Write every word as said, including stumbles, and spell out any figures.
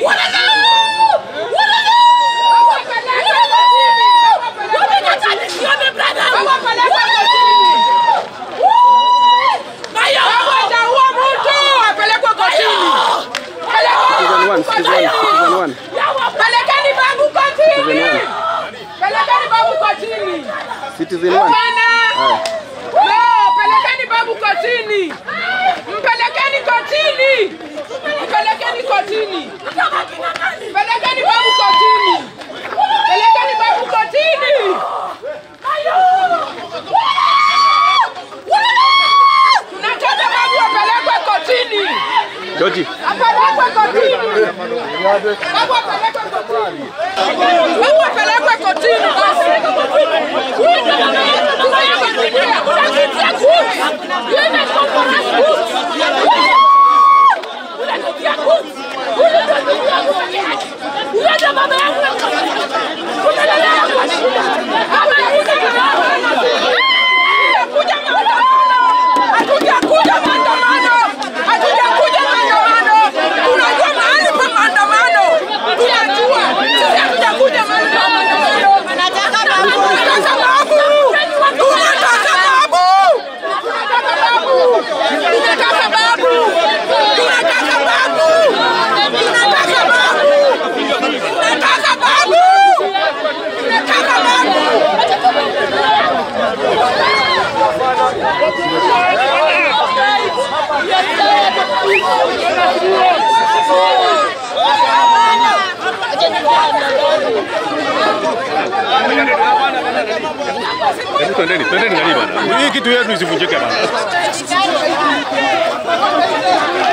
Pelekeni Babu kotini. Pelekeni Babu kotini. Citizen one. No, pelekeni Babu kotini. Mpelekeni kotini. Mpelekeni kotini. Pelekeni Babu kotini. Pelekeni Babu kotini. Ayo. Tunataka Babu apelekwe kotini. Georgie. Apelekwe kotini. Babu apelekwe kotini. Babu apelekwe kotini basi. Wewe ndio mama yetu tunayekuambia. Unakitia kuti. Wewe kompora kuti. Unakitia kuti. Unakitia kuti. Wewe ndio mama yangu. Unalala kwa shida. Mama yangu. Kuja maandamano. Hatuja kuja maandamano. Hatuja kuja maandamano. Unajua mahali pa maandamano. Tunajua. Sisi hatuja kuja mahali pa maandamano. Tunataka Babu. Tunataka Babu. Tunataka Babu. Tunataka Babu. Tunataka Babu. Tunataka Babu. Tunataka Babu. Tunataka Babu. Tunataka Babu. Hebu twendeni, twendeni nani bana. Hii kitu yetu isivunjike bana.